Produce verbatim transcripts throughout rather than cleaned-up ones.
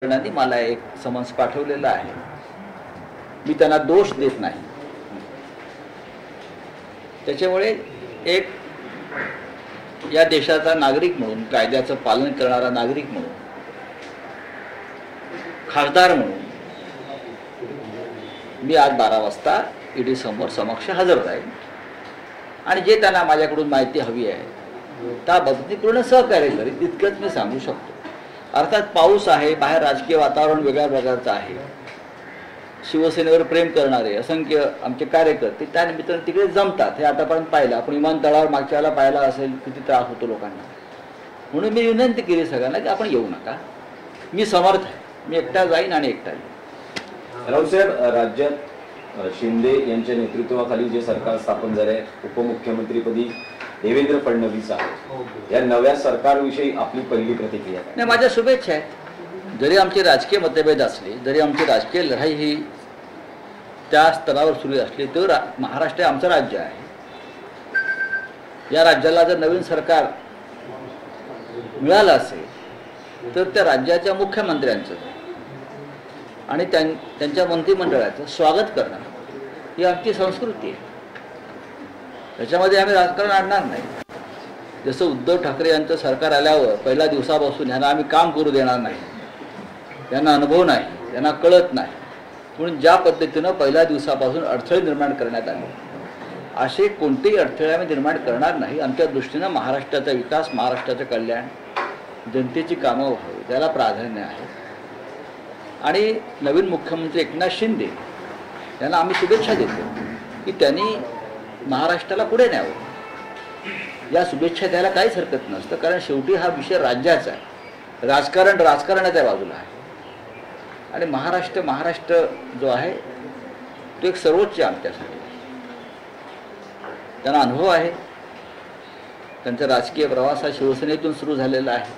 नी मला एक समन्स पाठवलेला आहे। मी त्यांना दोष देत नाही। त्याच्यामुळे एक या देशाचा नागरिक म्हणून, कायद्याचं पालन करणारा नागरिक म्हणून, खासदार म्हणून मी आज बारा वाजता ईडी समोर समक्ष हजर राहील आणि जे त्यांना माझ्याकडून माहिती हवी आहे त्या बाबतीत पूर्ण सहकार्य करेल, इतकंच मी सांगू शकतो। अर्थात पाऊस आहे, बाहेर राजकीय वातावरण वेगळ्या प्रकारचं आहे। शिवसेनेवर प्रेम करणारे असंख्य आमचे कार्यकर्ते त्या निमित्ताने तिकडे जमतात, हे आतापर्यंत पाहिलं आपण। विमानतळावर मागच्या वेळेला पाहिला असेल किती त्रास होतो लोकांना। म्हणून मी विनंती केली सगळ्यांना की आपण येऊ नका, मी समर्थ आहे, मी एकटा जाईन आणि एकटा येईन। राऊत साहेब, राज्यात शिंदे यांच्या नेतृत्वाखाली जे सरकार स्थापन झाले, उपमुख्यमंत्रीपदी देवेंद्र फडणवीस आहेत, या नव्या सरकारविषयी आपली पहिली प्रतिक्रिया काय? नाही, माझ्या शुभेच्छा आहेत। जरी आमचे राजकीय मतभेद असले, जरी आमची राजकीय लढाई ही त्या स्तरावर सुरू असली, तर महाराष्ट्र आमचं राज्य आहे। या राज्याला जर नवीन सरकार मिळालं असेल तर त्या राज्याच्या मुख्यमंत्र्यांचं आणि त्यांच्या मंत्रिमंडळाचं स्वागत करणं ही आमची संस्कृती आहे। त्याच्यामध्ये आम्ही राजकारण आणणार नाही। जसं उद्धव ठाकरे यांचं सरकार आल्यावर पहिल्या दिवसापासून यांना आम्ही काम करू देणार नाही, त्यांना अनुभव नाही, त्यांना कळत नाही, म्हणून ज्या पद्धतीनं पहिल्या दिवसापासून अडथळे निर्माण करण्यात आले, असे कोणतेही अडथळे आम्ही निर्माण करणार नाही। आमच्या दृष्टीनं महाराष्ट्राचा विकास, महाराष्ट्राचं कल्याण, जनतेची कामं व्हावी त्याला प्राधान्य आहे। आणि नवीन मुख्यमंत्री एकनाथ शिंदे यांना आम्ही शुभेच्छा देतो की त्यांनी महाराष्ट्राला पुढे न्यावं। या शुभेच्छा द्यायला काहीच हरकत नसतं, कारण शेवटी हा विषय राज्याचा आहे, राजकारण राजकारणाच्या बाजूला आहे आणि महाराष्ट्र महाराष्ट्र जो आहे तो एक सर्वोच्च आमच्यासाठी। त्यांना अनुभव आहे, त्यांचा राजकीय प्रवास हा शिवसेनेतून सुरू झालेला आहे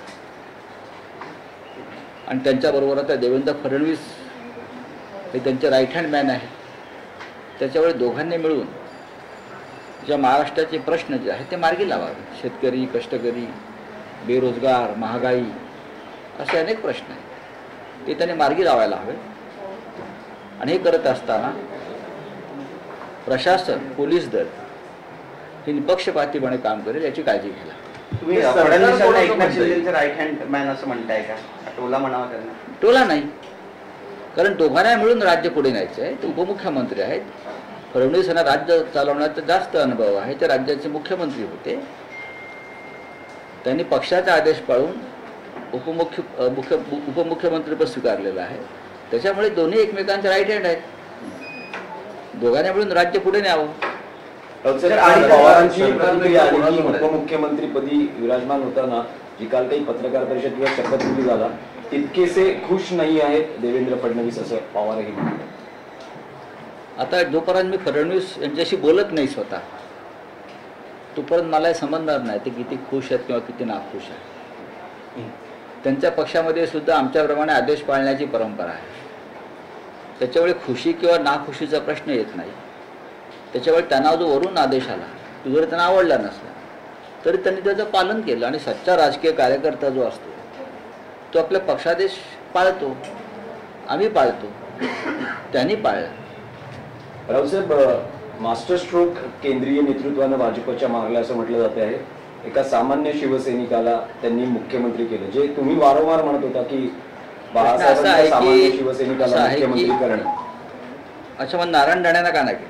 आणि त्यांच्याबरोबर आता देवेंद्र फडणवीस हे त्यांचे राईट हँड मॅन आहेत। त्याच्यामुळे दोघांनी मिळून ज्या महाराष्ट्राचे प्रश्न जे आहेत ते मार्गी लावावे। शेतकरी, कष्टकरी, बेरोजगार, महागाई असे अनेक प्रश्न आहेत, ते त्यांनी मार्गी लावायला हवे। आणि हे करत असताना प्रशासन, पोलीस दल हे निपक्षपातीपणे काम करेल याची काळजी घ्यायला। तुम्ही फडणवीसांना एकनाथ शिंदेचे राईट हँड मॅन असं म्हणताय का? टोला म्हणावा त्यांना? टोला नाही, कारण दोघांना मिळून राज्य पुढे न्यायचं आहे। ते उपमुख्यमंत्री आहेत, फडणवीस यांना राज्य चालवण्याचा जास्त अनुभव आहे, ते राज्याचे मुख्यमंत्री होते, त्यांनी पक्षाचा आदेश पाळून उपमुख्य मुख्य उपमुख्यमंत्रीपद स्वीकारलेलं आहे। त्याच्यामुळे दोन्ही एकमेकांचे राईट हँड आहेत, दोघांनी मिळून राज्य पुढे न्यावं। पवारांची प्रतिक्रिया आली की उपमुख्यमंत्रीपदी विराजमान होताना जी काल काही पत्रकार परिषद किंवा शपथविधी झाला, तितकेसे खुश नाही आहेत देवेंद्र फडणवीस असं पवारही म्हणतात। आता जोपर्यंत मी फडणवीस यांच्याशी बोलत नाही स्वतः, तोपर्यंत मला समजणार नाही ते किती खुश आहेत किंवा किती नाखुश आहेत। त्यांच्या पक्षामध्ये सुद्धा आमच्याप्रमाणे आदेश पाळण्याची परंपरा आहे, त्याच्यामुळे खुशी किंवा नाखुशीचा प्रश्न येत नाही। त्याच्यामुळे त्यांना जो वरून आदेश आला तो जर त्यांना आवडला नसला तरी त्यांनी त्याचं पालन केलं। आणि सच्चा राजकीय कार्यकर्ता जो असतो तो आपल्या पक्षादेश पाळतो, आम्ही पाळतो, त्यांनी पाळला। रावसाहेब, मास्टर स्ट्रोक केंद्रीय नेतृत्वानं भाजपच्या मागला असं म्हटलं जाते आहे। एका सामान्य शिवसैनिकाला त्यांनी मुख्यमंत्री केलं, जे तुम्ही वारंवार म्हणत होता की बाळासाहेबांच्या सामान्य शिवसैनिकाला मुख्यमंत्री करणं। अच्छा, मग नारायण राणेंना का नाही केलं?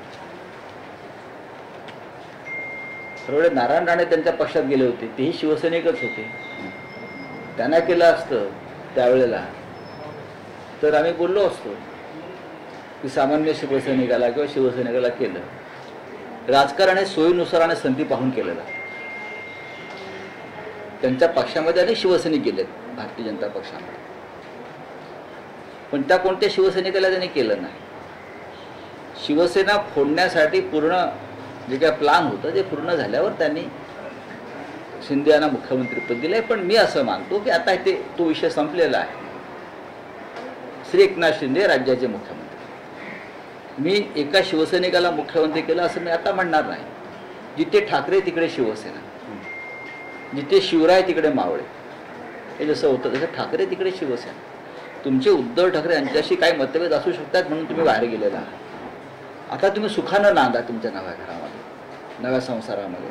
बरोबर, नारायण राणे त्यांच्या पक्षात गेले होते, तेही शिवसैनिकच होते, त्यांना केलं असतं त्यावेळेला तर आम्ही बोललो असतो की सामान्य शिवसैनिकाला किंवा शिवसैनिकाला केलं। राजकारण हे सोयीनुसार आणि संधी पाहून केलेलं आहे। त्यांच्या पक्षामध्ये अनेक शिवसैनिक गेलेत भारतीय जनता पक्षामध्ये, पण त्या कोणत्या शिवसैनिकाला त्यांनी केलं नाही। शिवसेना फोडण्यासाठी पूर्ण जे काय प्लान होतं ते पूर्ण झाल्यावर त्यांनी शिंदे यांना मुख्यमंत्रीपद दिलंय। पण मी असं मानतो की आता ते तो विषय संपलेला आहे। श्री एकनाथ शिंदे राज्याचे मुख्यमंत्री, मी एका शिवसैनिकाला मुख्यमंत्री केलं असं मी आता म्हणणार नाही। जिथे ठाकरे तिकडे शिवसेना, जिथे शिवराय तिकडे मावळे, हे जसं होतं तसं ठाकरे तिकडे शिवसेना। तुमचे उद्धव ठाकरे यांच्याशी काही मतभेद असू शकतात म्हणून तुम्ही बाहेर गेलेला आहात. आता तुम्ही सुखानं नांदा तुमच्या नव्या घरामध्ये, नव्या संसारामध्ये.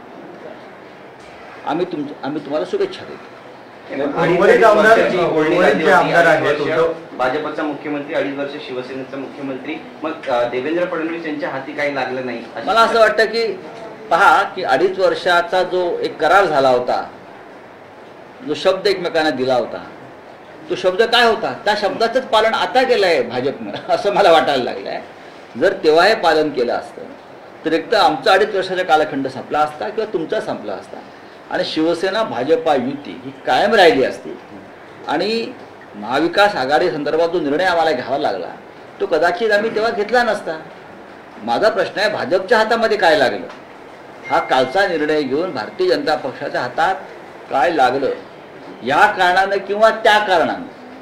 आम्ही तुम आम्ही तुम्हाला शुभेच्छा देतो. अडीच वर्षाची होळी झाली होती. अडीच वर्ष भाजपचा मुख्यमंत्री, अडीच वर्ष शिवसेनेचा मुख्यमंत्री. मग अं, देवेंद्र फडणवीस यांच्या हाती काही लागलं नाही. मला असं वाटतं की पहा की अडीच वर्षाचा जो एक करार झाला होता, जो शब्द एकमेकांना दिला होता, तो शब्द काय होता? त्या शब्दाचंच पालन आता केलं आहे भाजपनं, असं मला वाटायला लागलं आहे. जर तेव्हा हे पालन केलं असतं तर एक तर आमचा अडीच वर्षाचा कालखंड संपला असता किंवा तुमचा संपला असता आणि शिवसेना भाजपा युती ही कायम राहिली असती आणि महाविकास आघाडी संदर्भात जो निर्णय आम्हाला घ्यावा लागला तो कदाचित आम्ही तेव्हा घेतला नसता. माझा प्रश्न आहे भाजपच्या हातामध्ये काय लागलं? हा कालचा निर्णय घेऊन भारतीय जनता पक्षाच्या हातात काय लागलं? या कारणानं किंवा त्या कारणानं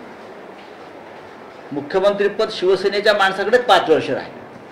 मुख्यमंत्रीपद शिवसेनेच्या माणसाकडेच पाच वर्ष राहिले,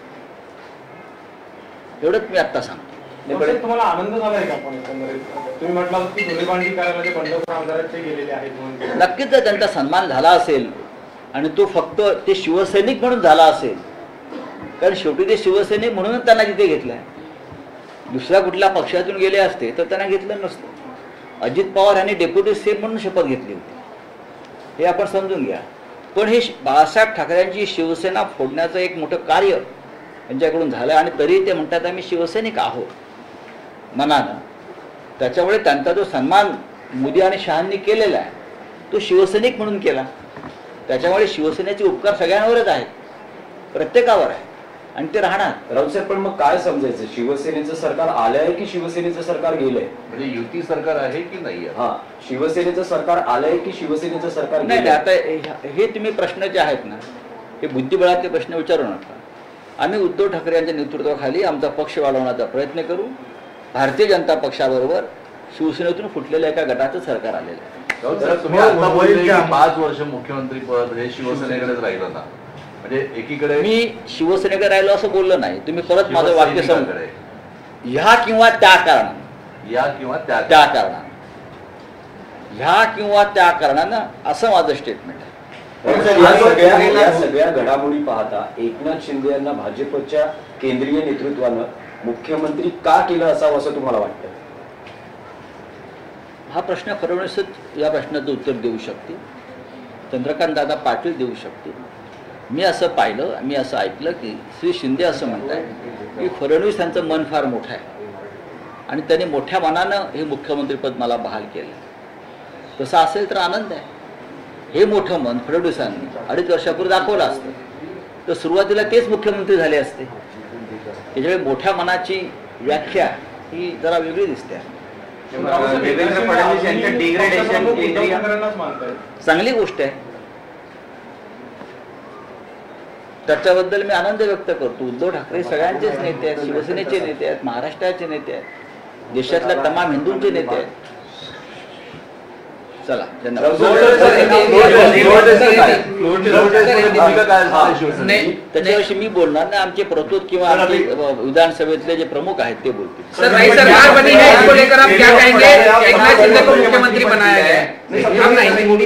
एवढंच मी आत्ता सांगतो. तुम्हाला आनंद झाला आहे का? पण तुम्ही म्हटलं की धुळीभांडी करायला जे बंडखोर आमदार ते गेलेले आहेत म्हणून नक्कीच जर त्यांचा सन्मान झाला असेल आणि तो फक्त ते शिवसैनिक म्हणून झाला असेल, कारण शेवटी ते शिवसैनिक म्हणूनच त्यांना तिथे घेतलंय. दुसऱ्या कुठल्या पक्षातून गेले असते तर त्यांना घेतलं नसतं. अजित पवार यांनी डेप्युटी सीएम म्हणून शपथ घेतली होती, हे आपण समजून घ्या. पण हे बाळासाहेब ठाकरेंची शिवसेना फोडण्याचं एक मोठं कार्य त्यांच्याकडून झालं आणि तरी ते म्हणतात आम्ही शिवसैनिक आहोत मनानं. त्याच्यामुळे त्यांचा जो सन्मान मोदी आणि शहांनी केलेला आहे तो शिवसैनिक म्हणून केला. त्याच्यामुळे शिवसेनेचे उपकार सगळ्यांवरच आहेत, प्रत्येकावर आहे आणि ते राहणार. राऊतसाहेब पण मग काय समजायचं? शिवसेनेचं सरकार आलंय की शिवसेनेचं सरकार गेलंय? म्हणजे युती सरकार आहे की नाही? हा, शिवसेनेचं सरकार आलंय की शिवसेनेचं सरकार नाही गेलंय? आता हे तुम्ही प्रश्न जे आहेत ना हे बुद्धिबळाचे प्रश्न विचारू नका. आम्ही उद्धव ठाकरे यांच्या नेतृत्वाखाली आमचा पक्ष वाढवण्याचा प्रयत्न करू. भारतीय जनता पक्षाबरोबर शिवसेनेतून फुटलेल्या एका गटाचं सरकार आलेलं आहे. जरा तुम्ही आता बोलले की पाच वर्ष मुख्यमंत्री पद हे शिवसेनेकडेच राहिलं ना, म्हणजे एकीकडे मी शिवसेनेकडे राहिलो असं बोललो नाही. तुम्ही परत माझं वाक्य समजा. ह्या किंवा त्या कारणानं, या किंवा त्या त्या कारणानं, ह्या किंवा त्या कारणानं असं माझं स्टेटमेंट आहे. या सगळ्या या सगळ्या घडामोडी पाहता एकनाथ शिंदे यांना भाजपच्या केंद्रीय नेतृत्वानं मुख्यमंत्री का केलं असावं असं तुम्हाला वाटतं? हा प्रश्न फडणवीसच या प्रश्नाचं उत्तर देऊ शकते, चंद्रकांत दादा पाटील देऊ शकते. मी असं पाहिलं, मी असं ऐकलं की श्री शिंदे असं म्हणताय की फडणवीस यांचं मन फार मोठं आहे आणि त्यांनी मोठ्या मनानं हे मुख्यमंत्रीपद मला बहाल केलं. तसं असेल तर आनंद आहे. हे मोठं मन फडणवीसांनी अडीच वर्षापूर्वी दाखवलं असतं तर सुरुवातीला तेच मुख्यमंत्री झाले असते. त्याच्यामुळे मोठ्या मनाची व्याख्या ही जरा वेगळी दिसते. देवेंद्र फडणवीस यांचं डिग्रेडेशन केंद्रीय चांगली गोष्ट आहे, त्याच्याबद्दल मी आनंद व्यक्त करतो. उद्धव ठाकरे सगळ्यांचेच नेते आहेत, शिवसेनेचे नेते आहेत, महाराष्ट्राचे नेते आहेत, देशातल्या तमाम हिंदूंचे नेते आहेत. चला धन्यवाद. त्याच्याविषयी मी बोलणार नाही. आमचे प्रतोद किंवा आमचे विधानसभेतले जे प्रमुख आहेत ते बोलतील. सर, नई सरकार बनी है, इसको लेकर आप क्या कहेंगे? एकनाथ शिंदे को मुख्यमंत्री बनाया गया है, हम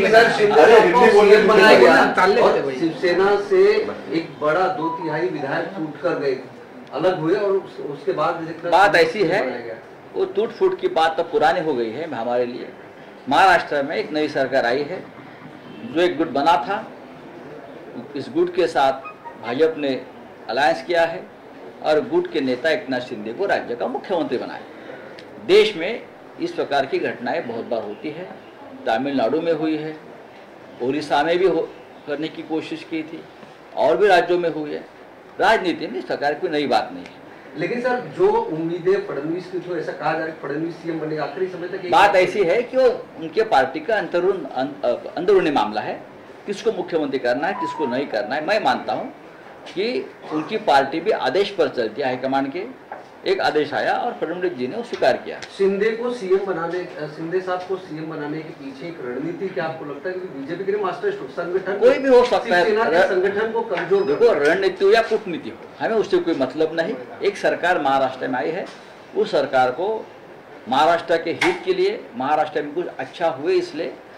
नहीं। शिवसेना से एक बड़ा दो तिहाई विधायक टूट कर गए, अलग हुए और उसके बाद बात ऐसी है, वो टूट फूट की बात तो पुरानी हो गई है हमारे लिए. महाराष्ट्र में एक नई सरकार आई है, जो एक गुट बना था, इस गुट के साथ भाजपा ने अलायंस किया है और गुट के नेता एकनाथ शिंदे को राज्य का मुख्यमंत्री बनाया. देश में इस प्रकार की घटनाएं बहुत बार होती है. तमिलनाडु में हुई है, उड़ीसा में भी हो करने की कोशिश की थी, और भी राज्यों में हुई है. राजनीति में इस प्रकार की नई बात नहीं है. लेकिन सर, जो उम्मीदें फडणवीस की थी, ऐसा कहा जा रहा है फडणवीस सीएम बनेगा, आखिरी समय तक बात ऐसी है कि वो उनके पार्टी का अंतरून अंदरूनी मामला है, किसको मुख्यमंत्री करना है किसको नहीं करना है. मैं मानता हूं कि उनकी पार्टी भी आदेश पर चलती है, हाईकमान के एक आदेश आया और फडणवीस जी ने वो स्वीकार किया. शिंदे को सीएम बनाने, शिंदे साहब को सीएम बनाने के पीछे एक रणनीति क्या आपको लगता है? क्योंकि बीजेपी के लिए मास्टर स्ट्रोक संगठन कोई भी हो सकता है, संगठन को कमजोर. देखो, रणनीति हो या कूटनीति हो, हमें उससे कोई मतलब नहीं. एक सरकार महाराष्ट्र में आई है, उस सरकार को महाराष्ट्र के हित के लिए, महाराष्ट्र में कुछ अच्छा हुए इसलिए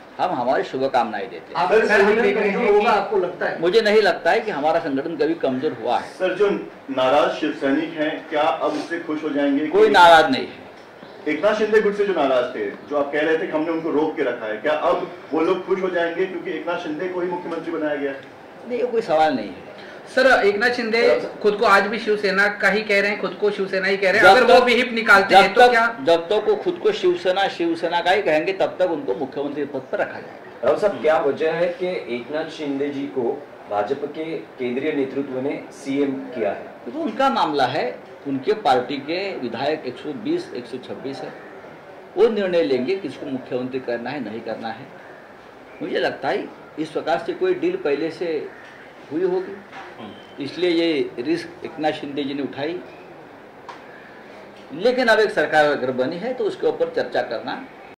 हम हमारी शुभकामनाएं देते हैं। आप संगठन कमजोर होगा आपको लगता है? मुझे नहीं लगता है कि हमारा संगठन कभी कमजोर हुआ है। सर, जो नाराज शिव सैनिक हैं, क्या अब उससे खुश हो जाएंगे? कोई नाराज नहीं है। एकनाथ शिंदे गुट से जो नाराज थे, जो आप कह रहे थे कि हमने उनको रोक के रखा है, क्या अब वो लोग खुश हो जाएंगे क्योंकि एकनाथ शिंदे को ही मुख्यमंत्री बनाया गया? नहीं, ये कोई सवाल नहीं है। सर, एकनाथ शिंदे खुद को आज भी शिवसेना का ही कह रहे हैं, खुद को शिवसेना ही कह रहे हैं। अगर वो भी हिप निकालते हैं तो क्या? जब तक वो खुद को शिवसेना शिवसेना का ही कहेंगे तब तक उनको मुख्यमंत्री पद पर रखा जाएगा। राव साहब, क्या वजह है कि एकनाथ शिंदे जी को भाजपा के केंद्रीय नेतृत्व ने सीएम किया है? तो उनका मामला है, उनके पार्टी के विधायक एक सौ बीस एक सौ छब्बीस है, वो निर्णय लेंगे किसको मुख्यमंत्री करना है नहीं करना है। मुझे लगता है इस प्रकार से कोई डील पहले से हुई होगी, इसलिए ये रिस्क एकनाथ शिंदे जी ने उठाई। लेकिन अब एक सरकार अगर बनी है तो उसके ऊपर चर्चा करना